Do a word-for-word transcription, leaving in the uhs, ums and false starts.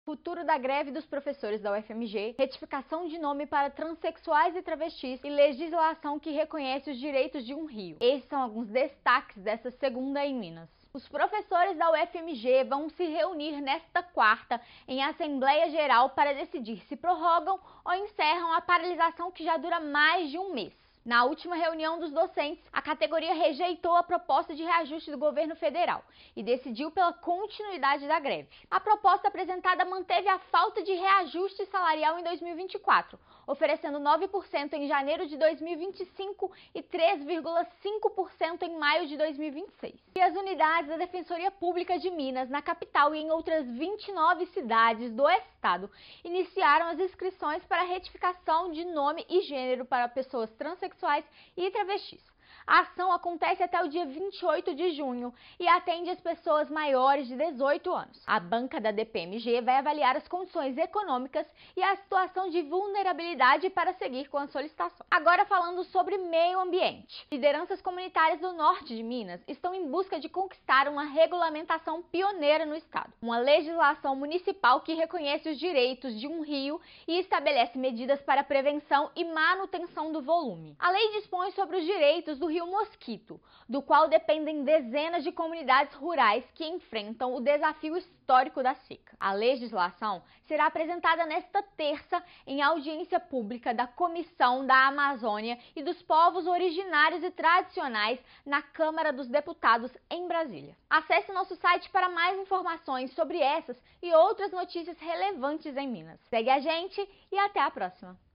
Futuro da greve dos professores da U F M G, retificação de nome para transexuais e travestis e legislação que reconhece os direitos de um rio. Esses são alguns destaques dessa segunda em Minas. Os professores da U F M G vão se reunir nesta quarta em Assembleia Geral para decidir se prorrogam ou encerram a paralisação que já dura mais de um mês. Na última reunião dos docentes, a categoria rejeitou a proposta de reajuste do governo federal e decidiu pela continuidade da greve. A proposta apresentada manteve a falta de reajuste salarial em dois mil e vinte e quatro, oferecendo nove por cento em janeiro de dois mil e vinte e cinco e três vírgula cinco por cento em maio de dois mil e vinte e seis. E as unidades da Defensoria Pública de Minas, na capital e em outras vinte e nove cidades do estado, iniciaram as inscrições para a retificação de nome e gênero para pessoas transexuais e travestis. A ação acontece até o dia vinte e oito de junho e atende as pessoas maiores de dezoito anos. A banca da D P M G vai avaliar as condições econômicas e a situação de vulnerabilidade para seguir com a solicitação. Agora falando sobre meio ambiente. Lideranças comunitárias do norte de Minas estão em busca de conquistar uma regulamentação pioneira no estado. Uma legislação municipal que reconhece os direitos de um rio e estabelece medidas para prevenção e manutenção do volume. A lei dispõe sobre os direitos do Rio Mosquito, do qual dependem dezenas de comunidades rurais que enfrentam o desafio histórico da seca. A legislação será apresentada nesta terça em audiência pública da Comissão da Amazônia e dos Povos Originários e Tradicionais na Câmara dos Deputados em Brasília. Acesse nosso site para mais informações sobre essas e outras notícias relevantes em Minas. Segue a gente e até a próxima!